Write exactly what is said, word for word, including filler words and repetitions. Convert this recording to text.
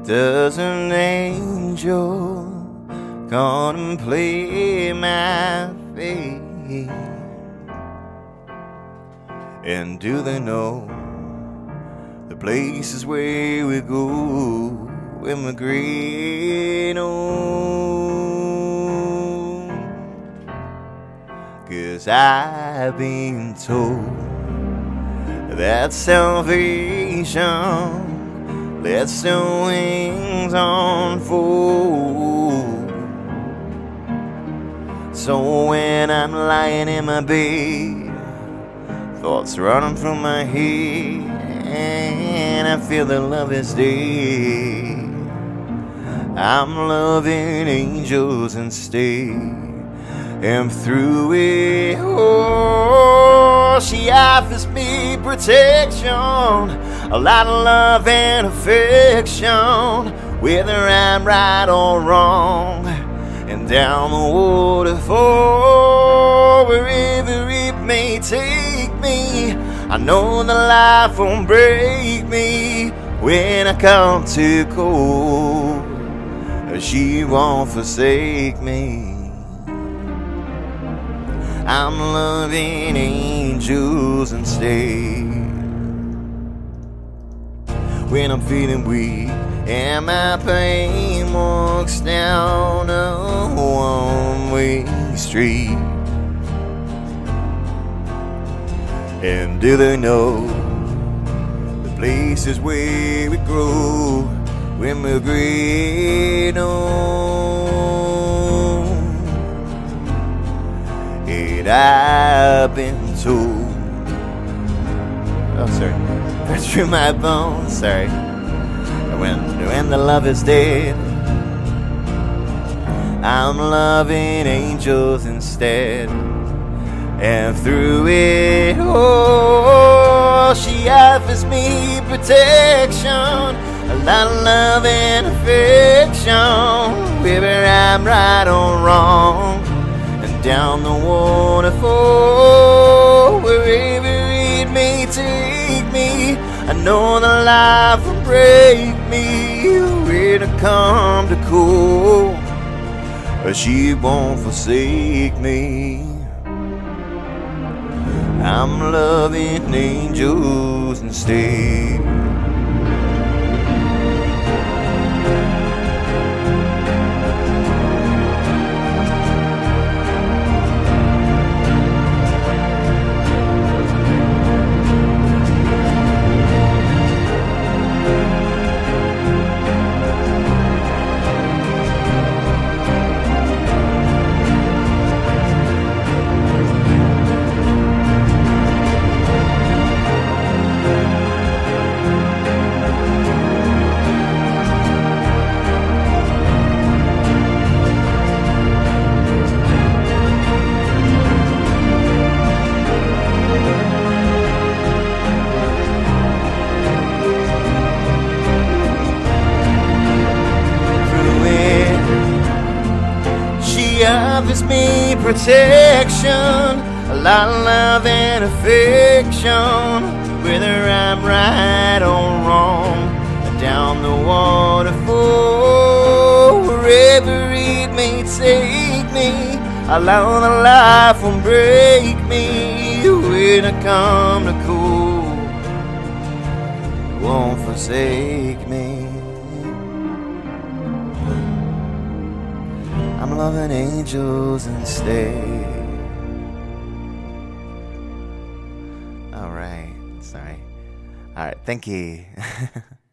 Does an angel contemplate my fate? And do they know the places where we go when we're great old? 'Cause I've been told that salvation lets the wings unfold. So when I'm lying in my bed, thoughts running through my head, and I feel that love is dead, I'm loving angels instead. And through it all, she offers me protection, a lot of love and affection, whether I'm right or wrong. And down the waterfall, wherever it may take me, I know the life won't break me. When I come to cold, she won't forsake me. I'm loving angels instead. When I'm feeling weak and my pain walks down a one-way street, and do they know the places where we grow when we're great old? And I've been told, oh sorry, right through my bones, sorry, when, when the love is dead, I'm loving angels instead. And through it all, she offers me protection, a lot of love and affection, whether I'm right or wrong. And down the waterfall, wherever it may take me, I know the life will break me. When I come to cool, she won't forsake me. I'm loving angels instead. She offers me protection, a lot of love and affection, whether I'm right or wrong. Down the waterfall, wherever it may take me, allow the life won't break me. When I come to cool, it won't forsake me. I'm loving angels instead. All right, sorry. All right, thank you.